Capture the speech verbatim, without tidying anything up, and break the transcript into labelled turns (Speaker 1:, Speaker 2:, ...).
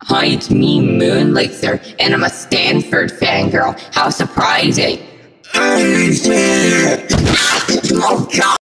Speaker 1: Hi, it's me, Moonlighter, and I'm a Stanford fangirl. How surprising!
Speaker 2: Hey,